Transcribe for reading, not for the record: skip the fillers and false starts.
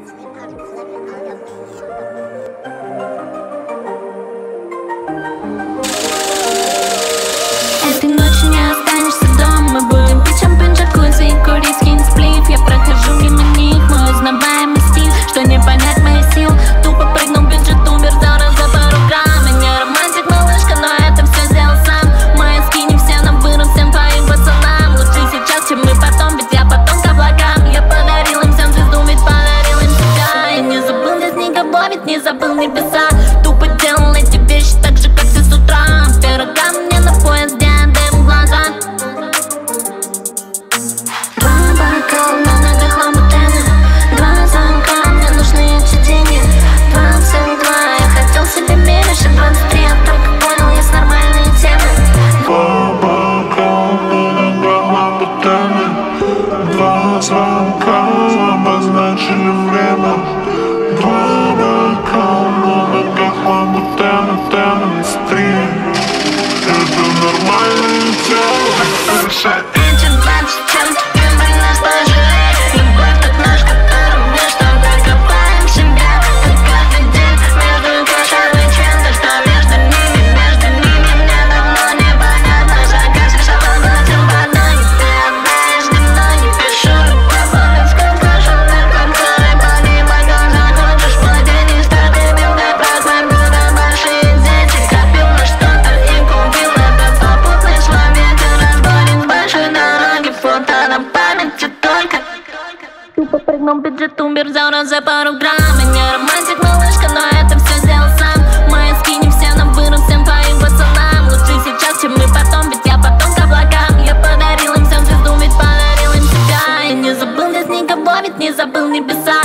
Этой ночью не останешься дома. Мы будем пить шампань, джакузи и курить скин-сплив. Я прохожу мимо них, мой узнаваемый стиль. Что не понять мои сил. Тупо прыгнул бюджет Uber, взял за пару грамм. Я не романтик, малышка, но это все сделал сам. Мои скини все на вырос всем твоим пацанам. Лучше сейчас, чем мы потом, ведь я потом к облакам. Я подарил им всем звезду, ведь подарил им себя. Я не забыл здесь никого, ведь не забыл небеса. Тупо делал эти вещи так же, как все с утра. Первый камень на поезде. Звонка обозначили время. Два бокала на ногах Ламбутена, стрим. Это нормальное тело, решает. Эти 20 чем ты нас пожалей. Любовь как нож, которым мы что прикопаем себя. И каждый день между кошевой чем-то, что между ними мне давно непонятно. Шагать решала ночью в одной. Ты отдаешь мне ноги, пишу. Тупо прыгнул бюджет Uber, взял за пару грамм. Я не романтик, малышка, но это все сделал сам. Мои скини все на вырос всем твоим пацанам. Лучше сейчас, чем мы потом, ведь я потом к облакам. Я подарил им всем звезду, ведь подарил им себя. Я не забыл здесь никого, ведь не забыл небеса.